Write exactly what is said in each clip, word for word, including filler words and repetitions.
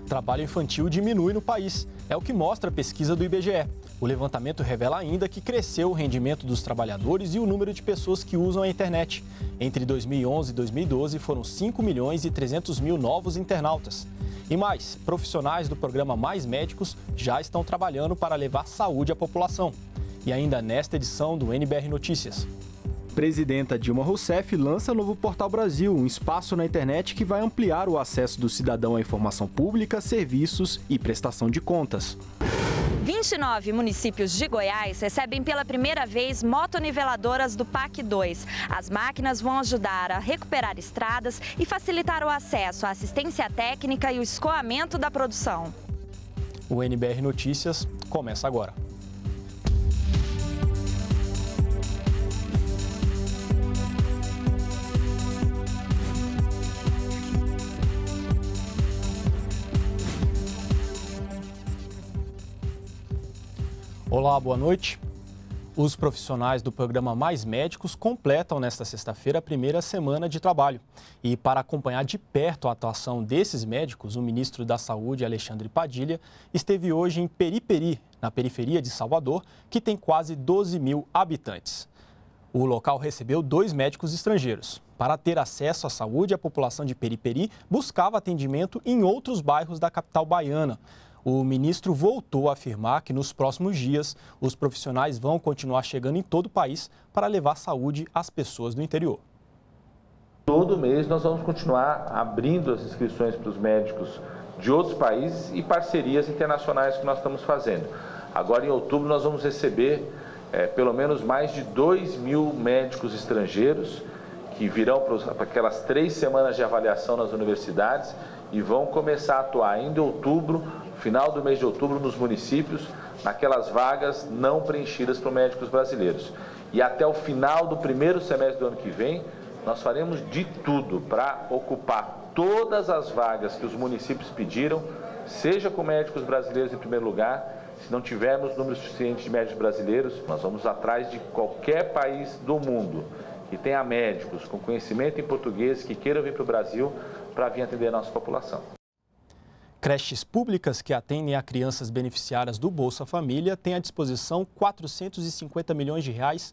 trabalho infantil diminui no país. É o que mostra a pesquisa do I B G E. O levantamento revela ainda que cresceu o rendimento dos trabalhadores e o número de pessoas que usam a internet. Entre dois mil e onze e dois mil e doze foram cinco milhões e trezentos mil novos internautas. E mais, profissionais do programa Mais Médicos já estão trabalhando para levar saúde à população. E ainda nesta edição do N B R Notícias. Presidenta Dilma Rousseff lança novo Portal Brasil, um espaço na internet que vai ampliar o acesso do cidadão à informação pública, serviços e prestação de contas. vinte e nove municípios de Goiás recebem pela primeira vez motoniveladoras do P A C dois. As máquinas vão ajudar a recuperar estradas e facilitar o acesso à assistência técnica e o escoamento da produção. O N B R Notícias começa agora. Olá, boa noite. Os profissionais do programa Mais Médicos completam nesta sexta-feira a primeira semana de trabalho. E para acompanhar de perto a atuação desses médicos, o ministro da Saúde, Alexandre Padilha, esteve hoje em Periperi, na periferia de Salvador, que tem quase doze mil habitantes. O local recebeu dois médicos estrangeiros. Para ter acesso à saúde, a população de Periperi buscava atendimento em outros bairros da capital baiana. O ministro voltou a afirmar que nos próximos dias os profissionais vão continuar chegando em todo o país para levar saúde às pessoas do interior. Todo mês nós vamos continuar abrindo as inscrições para os médicos de outros países e parcerias internacionais que nós estamos fazendo. Agora em outubro nós vamos receber é, pelo menos mais de dois mil médicos estrangeiros que virão para aquelas três semanas de avaliação nas universidades e vão começar a atuar ainda em outubro, final do mês de outubro, nos municípios, naquelas vagas não preenchidas por médicos brasileiros. E até o final do primeiro semestre do ano que vem, nós faremos de tudo para ocupar todas as vagas que os municípios pediram, seja com médicos brasileiros em primeiro lugar. Se não tivermos número suficiente de médicos brasileiros, nós vamos atrás de qualquer país do mundo que tenha médicos com conhecimento em português que queiram vir para o Brasil para vir atender a nossa população. Creches públicas que atendem a crianças beneficiárias do Bolsa Família têm à disposição quatrocentos e cinquenta milhões de reais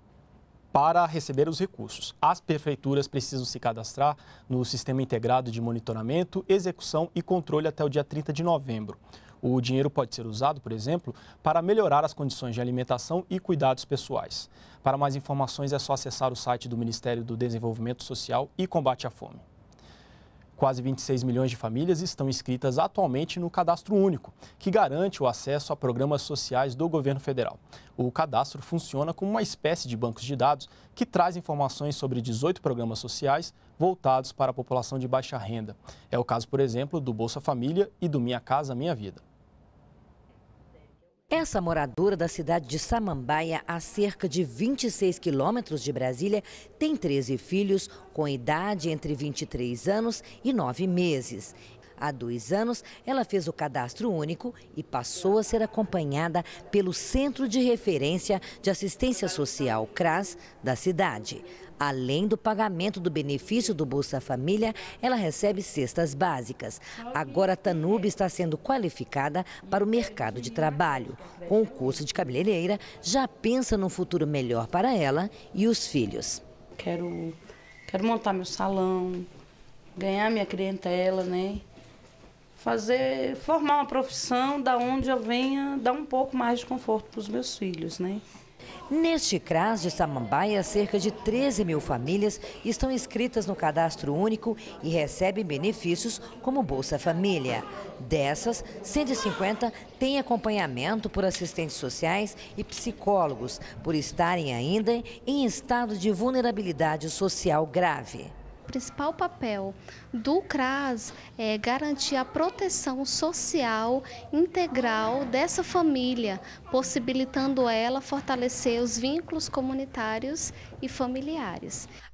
para receber os recursos. As prefeituras precisam se cadastrar no Sistema Integrado de Monitoramento, Execução e Controle até o dia trinta de novembro. O dinheiro pode ser usado, por exemplo, para melhorar as condições de alimentação e cuidados pessoais. Para mais informações é só acessar o site do Ministério do Desenvolvimento Social e Combate à Fome. Quase vinte e seis milhões de famílias estão inscritas atualmente no Cadastro Único, que garante o acesso a programas sociais do governo federal. O cadastro funciona como uma espécie de bancos de dados que traz informações sobre dezoito programas sociais voltados para a população de baixa renda. É o caso, por exemplo, do Bolsa Família e do Minha Casa Minha Vida. Essa moradora da cidade de Samambaia, a cerca de vinte e seis quilômetros de Brasília, tem treze filhos com idade entre vinte e três anos e nove meses. Há dois anos, ela fez o cadastro único e passou a ser acompanhada pelo Centro de Referência de Assistência Social, CRAS, da cidade. Além do pagamento do benefício do Bolsa Família, ela recebe cestas básicas. Agora, a Tanube está sendo qualificada para o mercado de trabalho. Com o curso de cabeleireira, já pensa num futuro melhor para ela e os filhos. Quero, quero montar meu salão, ganhar minha clientela, né? Fazer, formar uma profissão da onde eu venha dar um pouco mais de conforto para os meus filhos, né? Neste CRAS de Samambaia, cerca de treze mil famílias estão inscritas no Cadastro Único e recebem benefícios como Bolsa Família. Dessas, cento e cinquenta têm acompanhamento por assistentes sociais e psicólogos, por estarem ainda em estado de vulnerabilidade social grave. O principal papel do CRAS é garantir a proteção social integral dessa família, possibilitando ela fortalecer os vínculos comunitários e familiares.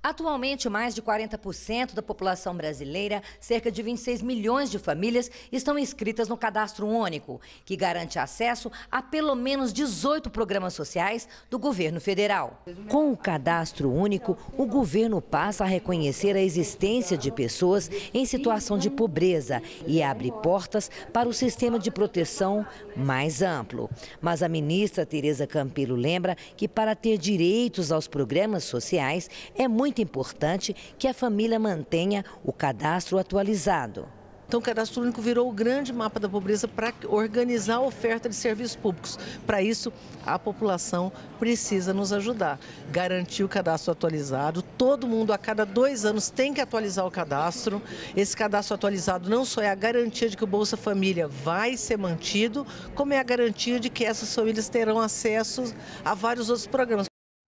Atualmente, mais de quarenta por cento da população brasileira, cerca de vinte e seis milhões de famílias, estão inscritas no Cadastro Único, que garante acesso a pelo menos dezoito programas sociais do governo federal. Com o Cadastro Único, o governo passa a reconhecer a existência de pessoas em situação de pobreza e abre portas para o sistema de proteção mais amplo. Mas a ministra Tereza Campelo lembra que para ter direitos aos programas sociais é muito importante que a família mantenha o cadastro atualizado. Então, o Cadastro Único virou o grande mapa da pobreza para organizar a oferta de serviços públicos. Para isso, a população precisa nos ajudar. Garantir o cadastro atualizado. Todo mundo, a cada dois anos, tem que atualizar o cadastro. Esse cadastro atualizado não só é a garantia de que o Bolsa Família vai ser mantido, como é a garantia de que essas famílias terão acesso a vários outros programas.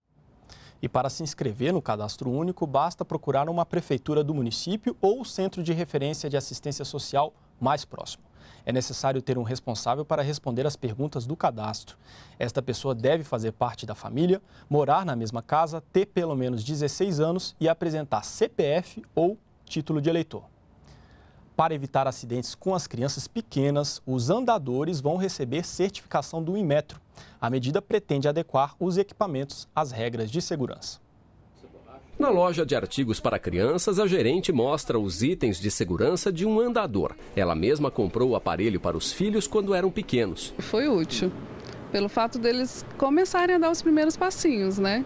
E para se inscrever no Cadastro Único, basta procurar uma prefeitura do município ou o centro de referência de assistência social mais próximo. É necessário ter um responsável para responder as perguntas do cadastro. Esta pessoa deve fazer parte da família, morar na mesma casa, ter pelo menos dezesseis anos e apresentar C P F ou título de eleitor. Para evitar acidentes com as crianças pequenas, os andadores vão receber certificação do Inmetro. A medida pretende adequar os equipamentos às regras de segurança. Na loja de artigos para crianças, a gerente mostra os itens de segurança de um andador. Ela mesma comprou o aparelho para os filhos quando eram pequenos. Foi útil, pelo fato deles começarem a dar os primeiros passinhos, né?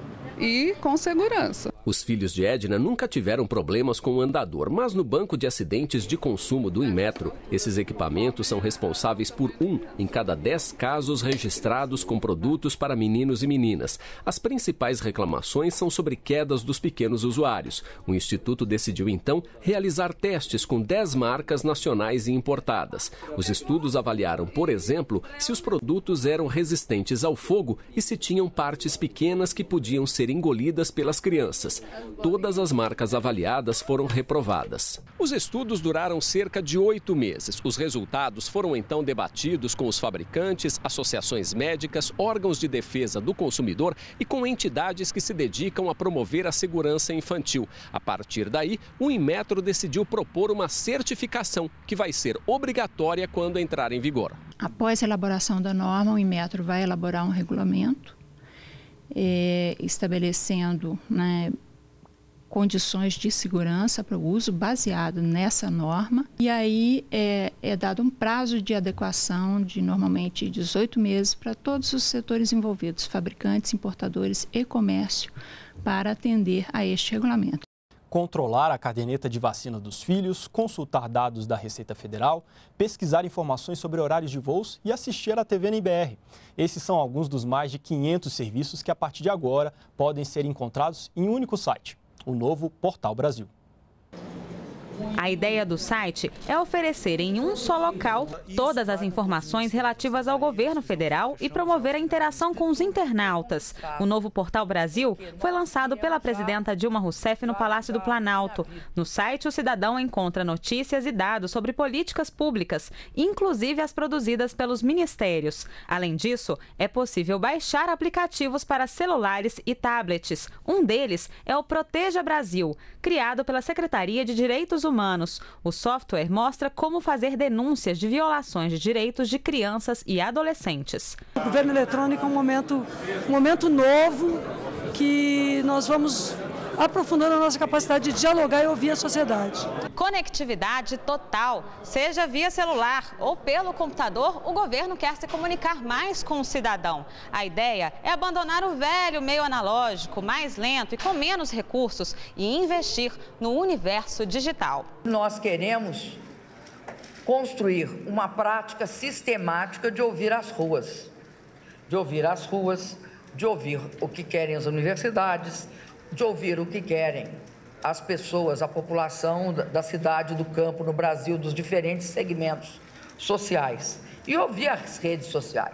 E com segurança. Os filhos de Edna nunca tiveram problemas com o andador, mas no banco de acidentes de consumo do Inmetro, esses equipamentos são responsáveis por um em cada dez casos registrados com produtos para meninos e meninas. As principais reclamações são sobre quedas dos pequenos usuários. O Instituto decidiu então realizar testes com dez marcas nacionais e importadas. Os estudos avaliaram, por exemplo, se os produtos eram resistentes ao fogo e se tinham partes pequenas que podiam ser engolidas pelas crianças. Todas as marcas avaliadas foram reprovadas. Os estudos duraram cerca de oito meses. Os resultados foram então debatidos com os fabricantes, associações médicas, órgãos de defesa do consumidor e com entidades que se dedicam a promover a segurança infantil. A partir daí, o Inmetro decidiu propor uma certificação que vai ser obrigatória quando entrar em vigor. Após a elaboração da norma, o Inmetro vai elaborar um regulamento É, estabelecendo, né, condições de segurança para o uso baseado nessa norma. E aí é, é dado um prazo de adequação de normalmente dezoito meses para todos os setores envolvidos, fabricantes, importadores e comércio, para atender a este regulamento. Controlar a caderneta de vacina dos filhos, consultar dados da Receita Federal, pesquisar informações sobre horários de voos e assistir à T V N B R. Esses são alguns dos mais de quinhentos serviços que, a partir de agora, podem ser encontrados em um único site, o novo Portal Brasil. A ideia do site é oferecer em um só local todas as informações relativas ao governo federal e promover a interação com os internautas. O novo Portal Brasil foi lançado pela presidenta Dilma Rousseff no Palácio do Planalto. No site, o cidadão encontra notícias e dados sobre políticas públicas, inclusive as produzidas pelos ministérios. Além disso, é possível baixar aplicativos para celulares e tablets. Um deles é o Proteja Brasil, criado pela Secretaria de Direitos Humanos. O software mostra como fazer denúncias de violações de direitos de crianças e adolescentes. O governo eletrônico é um momento, um momento novo que nós vamos aprofundando a nossa capacidade de dialogar e ouvir a sociedade. Conectividade total, seja via celular ou pelo computador, o governo quer se comunicar mais com o cidadão. A ideia é abandonar o velho meio analógico, mais lento e com menos recursos e investir no universo digital. Nós queremos construir uma prática sistemática de ouvir as ruas, de ouvir as ruas, de ouvir o que querem as universidades, de ouvir o que querem as pessoas, a população da cidade, do campo, no Brasil, dos diferentes segmentos sociais, e ouvir as redes sociais.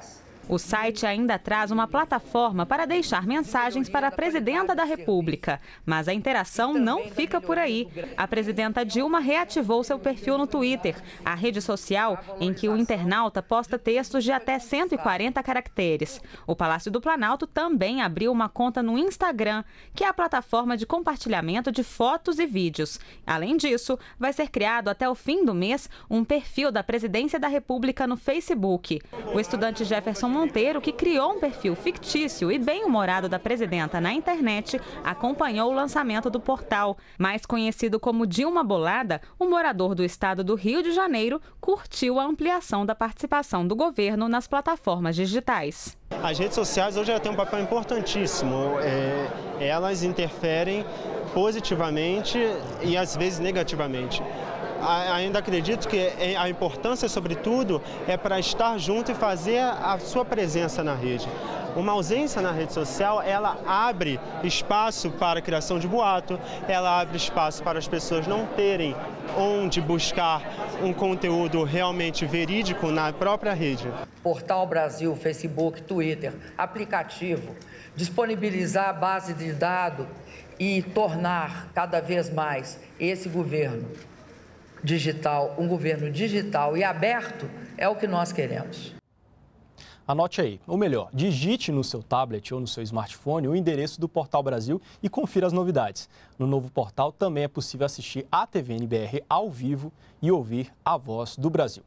O site ainda traz uma plataforma para deixar mensagens para a presidenta da República. Mas a interação não fica por aí. A presidenta Dilma reativou seu perfil no Twitter, a rede social em que o internauta posta textos de até cento e quarenta caracteres. O Palácio do Planalto também abriu uma conta no Instagram, que é a plataforma de compartilhamento de fotos e vídeos. Além disso, vai ser criado até o fim do mês um perfil da Presidência da República no Facebook. O estudante Jefferson Monteiro, que criou um perfil fictício e bem-humorado da presidenta na internet, acompanhou o lançamento do portal. Mais conhecido como Dilma Bolada, o morador do estado do Rio de Janeiro curtiu a ampliação da participação do governo nas plataformas digitais. As redes sociais hoje já têm um papel importantíssimo. É, elas interferem positivamente e às vezes negativamente. Ainda acredito que a importância, sobretudo, é para estar junto e fazer a sua presença na rede. Uma ausência na rede social, ela abre espaço para a criação de boato, ela abre espaço para as pessoas não terem onde buscar um conteúdo realmente verídico na própria rede. Portal Brasil, Facebook, Twitter, aplicativo, disponibilizar a base de dados e tornar cada vez mais esse governo digital, um governo digital e aberto, é o que nós queremos. Anote aí, ou melhor, digite no seu tablet ou no seu smartphone o endereço do Portal Brasil e confira as novidades. No novo portal também é possível assistir a T V N B R ao vivo e ouvir a voz do Brasil.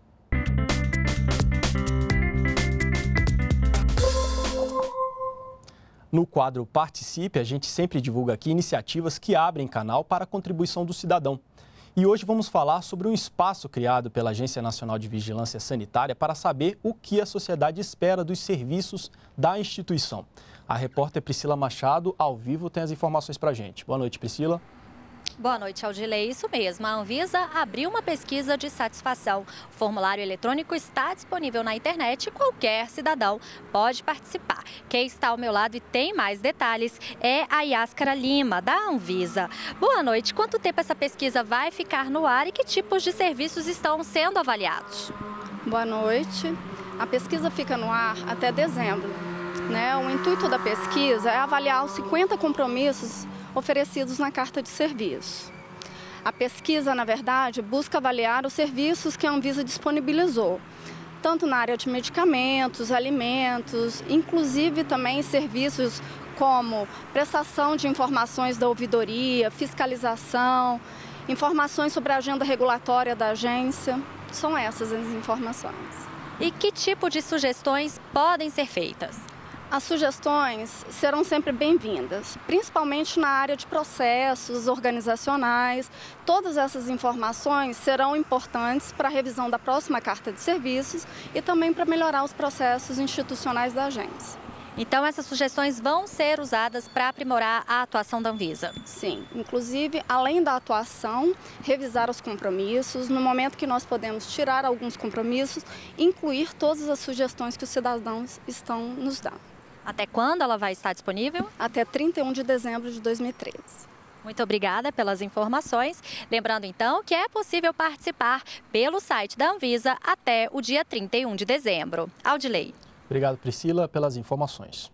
No quadro Participe, a gente sempre divulga aqui iniciativas que abrem canal para a contribuição do cidadão. E hoje vamos falar sobre um espaço criado pela Agência Nacional de Vigilância Sanitária para saber o que a sociedade espera dos serviços da instituição. A repórter Priscila Machado, ao vivo, tem as informações para a gente. Boa noite, Priscila. Boa noite, Aldilei. Isso mesmo, a Anvisa abriu uma pesquisa de satisfação. O formulário eletrônico está disponível na internet e qualquer cidadão pode participar. Quem está ao meu lado e tem mais detalhes é a Yáscara Lima, da Anvisa. Boa noite. Quanto tempo essa pesquisa vai ficar no ar e que tipos de serviços estão sendo avaliados? Boa noite. A pesquisa fica no ar até dezembro, né? O intuito da pesquisa é avaliar os cinquenta compromissos oferecidos na carta de serviço. A pesquisa, na verdade, busca avaliar os serviços que a Anvisa disponibilizou, tanto na área de medicamentos, alimentos, inclusive também serviços como prestação de informações da ouvidoria, fiscalização, informações sobre a agenda regulatória da agência. São essas as informações. E que tipo de sugestões podem ser feitas? As sugestões serão sempre bem-vindas, principalmente na área de processos organizacionais. Todas essas informações serão importantes para a revisão da próxima carta de serviços e também para melhorar os processos institucionais da agência. Então, essas sugestões vão ser usadas para aprimorar a atuação da Anvisa? Sim, inclusive, além da atuação, revisar os compromissos. No momento que nós podemos tirar alguns compromissos, incluir todas as sugestões que os cidadãos estão nos dando. Até quando ela vai estar disponível? Até trinta e um de dezembro de dois mil e treze. Muito obrigada pelas informações. Lembrando, então, que é possível participar pelo site da Anvisa até o dia trinta e um de dezembro. Aldilei. Obrigado, Priscila, pelas informações.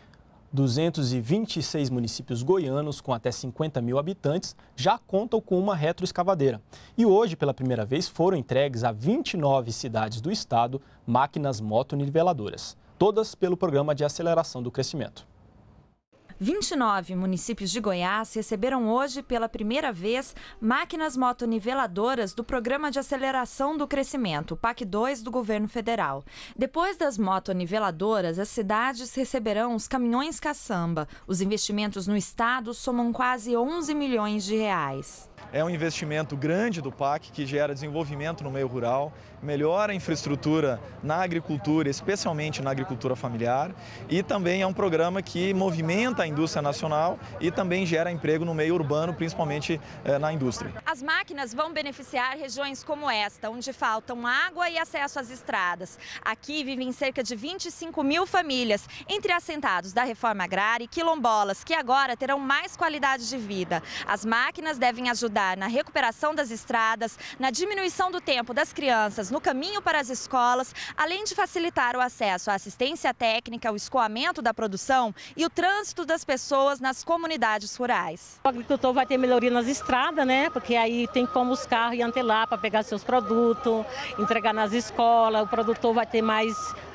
duzentos e vinte e seis municípios goianos com até cinquenta mil habitantes já contam com uma retroescavadeira. E hoje, pela primeira vez, foram entregues a vinte e nove cidades do estado máquinas motoniveladoras. Todas pelo Programa de Aceleração do Crescimento. vinte e nove municípios de Goiás receberam hoje, pela primeira vez, máquinas motoniveladoras do Programa de Aceleração do Crescimento, P A C dois do Governo Federal. Depois das motoniveladoras, as cidades receberão os caminhões caçamba. Os investimentos no estado somam quase onze milhões de reais. É um investimento grande do P A C que gera desenvolvimento no meio rural, melhora a infraestrutura na agricultura, especialmente na agricultura familiar, e também é um programa que movimenta a indústria nacional e também gera emprego no meio urbano, principalmente eh, na indústria. As máquinas vão beneficiar regiões como esta, onde faltam água e acesso às estradas. Aqui vivem cerca de vinte e cinco mil famílias, entre assentados da reforma agrária e quilombolas, que agora terão mais qualidade de vida. As máquinas devem ajudar ajudar na recuperação das estradas, na diminuição do tempo das crianças no caminho para as escolas, além de facilitar o acesso à assistência técnica, o escoamento da produção e o trânsito das pessoas nas comunidades rurais. O agricultor vai ter melhoria nas estradas, né? Porque aí tem como os carros ir até lá para pegar seus produtos, entregar nas escolas, o produtor vai ter mais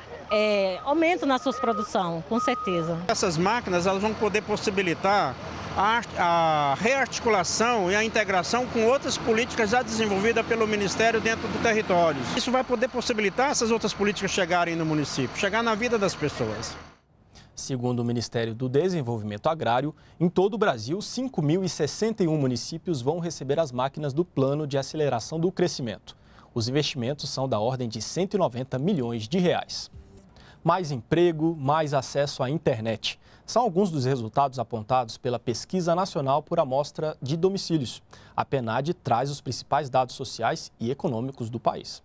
é, aumento na sua produção, com certeza. Essas máquinas elas vão poder possibilitar a, a rearticulação e a integração com outras políticas já desenvolvidas pelo Ministério dentro do território. Isso vai poder possibilitar essas outras políticas chegarem no município, chegar na vida das pessoas. Segundo o Ministério do Desenvolvimento Agrário, em todo o Brasil, cinco mil e sessenta e um municípios vão receber as máquinas do Plano de Aceleração do Crescimento. Os investimentos são da ordem de cento e noventa milhões de reais. Mais emprego, mais acesso à internet. São alguns dos resultados apontados pela Pesquisa Nacional por Amostra de Domicílios. A PNAD traz os principais dados sociais e econômicos do país.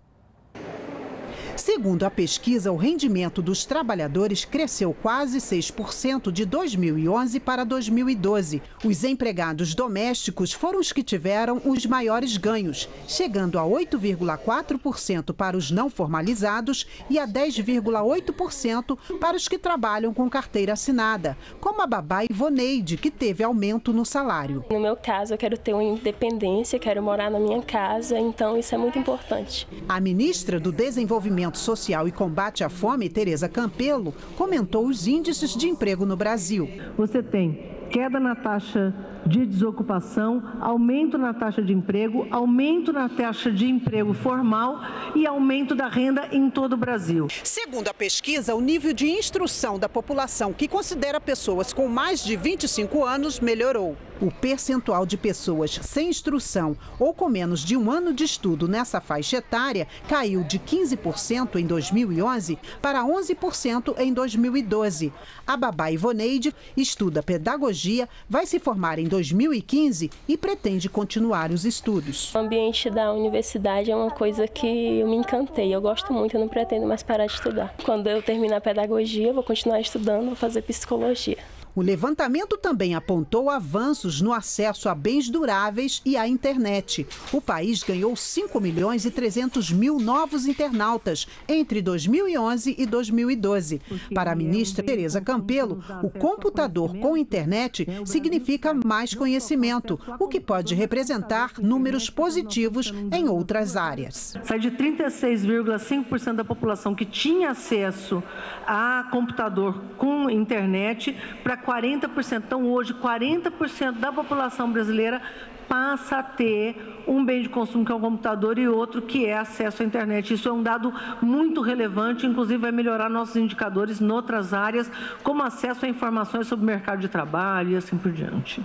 Segundo a pesquisa, o rendimento dos trabalhadores cresceu quase seis por cento de dois mil e onze para dois mil e doze. Os empregados domésticos foram os que tiveram os maiores ganhos, chegando a oito vírgula quatro por cento para os não formalizados e a dez vírgula oito por cento para os que trabalham com carteira assinada, como a babá Ivoneide, que teve aumento no salário. No meu caso, eu quero ter uma independência, quero morar na minha casa, então isso é muito importante. A ministra do Desenvolvimento Social e Combate à Fome, Tereza Campelo, comentou os índices de emprego no Brasil. Você tem queda na taxa de desocupação, aumento na taxa de emprego, aumento na taxa de emprego formal e aumento da renda em todo o Brasil. Segundo a pesquisa, o nível de instrução da população que considera pessoas com mais de vinte e cinco anos melhorou. O percentual de pessoas sem instrução ou com menos de um ano de estudo nessa faixa etária caiu de quinze por cento em dois mil e onze para onze por cento em dois mil e doze. A babá Ivoneide estuda pedagogia, vai se formar em dois mil e quinze e pretende continuar os estudos. O ambiente da universidade é uma coisa que eu me encantei, eu gosto muito, eu não pretendo mais parar de estudar. Quando eu terminar a pedagogia, eu vou continuar estudando, vou fazer psicologia. O levantamento também apontou avanços no acesso a bens duráveis e à internet. O país ganhou cinco milhões e trezentos mil novos internautas entre dois mil e onze e dois mil e doze. Para a ministra Tereza Campelo, o computador com internet significa mais conhecimento, o que pode representar números positivos em outras áreas. Sai de trinta e seis vírgula cinco por cento da população que tinha acesso a computador com internet para quarenta por cento. Então, hoje, quarenta por cento da população brasileira passa a ter um bem de consumo que é o computador e outro que é acesso à internet. Isso é um dado muito relevante, inclusive vai melhorar nossos indicadores em outras áreas, como acesso a informações sobre o mercado de trabalho e assim por diante.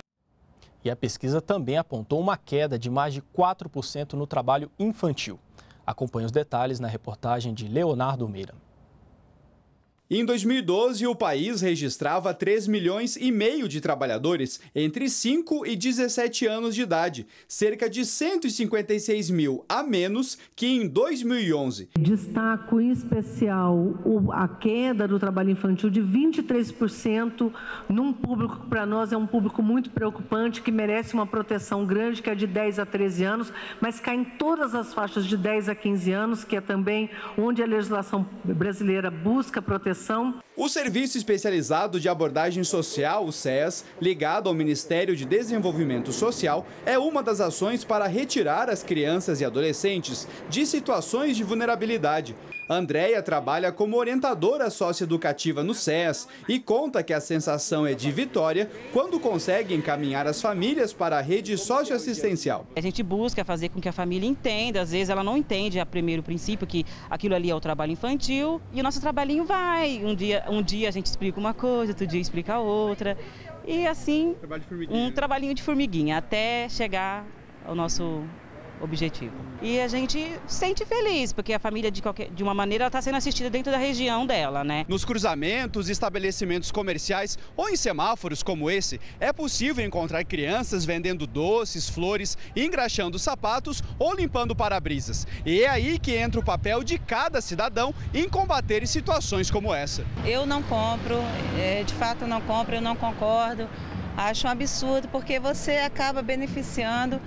E a pesquisa também apontou uma queda de mais de quatro por cento no trabalho infantil. Acompanhe os detalhes na reportagem de Leonardo Meira. Em dois mil e doze, o país registrava três milhões e meio de trabalhadores entre cinco e dezessete anos de idade, cerca de cento e cinquenta e seis mil a menos que em dois mil e onze. Destaco em especial a queda do trabalho infantil de vinte e três por cento num público que para nós é um público muito preocupante, que merece uma proteção grande, que é de dez a treze anos, mas cai em todas as faixas de dez a quinze anos, que é também onde a legislação brasileira busca proteção. O Serviço Especializado de Abordagem Social, o S E S, ligado ao Ministério de Desenvolvimento Social, é uma das ações para retirar as crianças e adolescentes de situações de vulnerabilidade. Andréia trabalha como orientadora socioeducativa no S E S e conta que a sensação é de vitória quando consegue encaminhar as famílias para a rede socioassistencial. A gente busca fazer com que a família entenda, às vezes ela não entende a primeiro princípio que aquilo ali é o trabalho infantil e o nosso trabalhinho vai. Um dia, um dia a gente explica uma coisa, outro dia explica outra e assim um trabalhinho de formiguinha até chegar ao nosso objetivo. E a gente se sente feliz, porque a família, de, qualquer, de uma maneira, está sendo assistida dentro da região dela, né? Nos cruzamentos, estabelecimentos comerciais ou em semáforos como esse, é possível encontrar crianças vendendo doces, flores, engraxando sapatos ou limpando para-brisas. E é aí que entra o papel de cada cidadão em combater situações como essa. Eu não compro, é, de fato não compro, eu não concordo. Acho um absurdo, porque você acaba beneficiando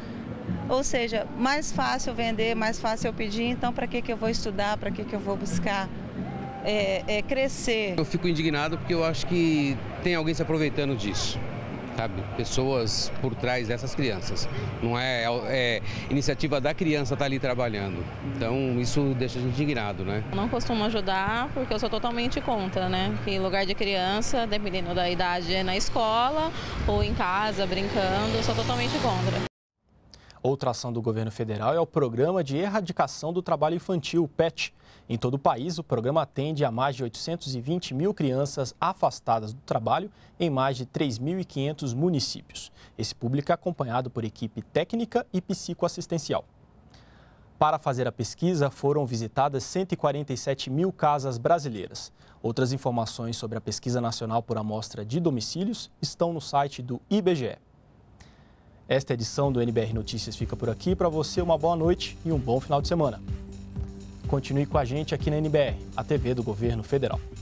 Ou seja, mais fácil vender, mais fácil eu pedir, então para que, que eu vou estudar, para que, que eu vou buscar é, é, crescer? Eu fico indignado porque eu acho que tem alguém se aproveitando disso. Sabe? Pessoas por trás dessas crianças. Não é, é iniciativa da criança estar ali trabalhando. Então isso deixa a gente indignado, né? Não costumo ajudar porque eu sou totalmente contra, né? Que em lugar de criança, dependendo da idade, é na escola ou em casa, brincando, eu sou totalmente contra. Outra ação do governo federal é o Programa de Erradicação do Trabalho Infantil, o P E T. Em todo o país, o programa atende a mais de oitocentos e vinte mil crianças afastadas do trabalho em mais de três mil e quinhentos municípios. Esse público é acompanhado por equipe técnica e psicoassistencial. Para fazer a pesquisa, foram visitadas cento e quarenta e sete mil casas brasileiras. Outras informações sobre a Pesquisa Nacional por Amostra de Domicílios estão no site do I B G E. Esta edição do N B R Notícias fica por aqui. Para você, uma boa noite e um bom final de semana. Continue com a gente aqui na N B R, a T V do Governo Federal.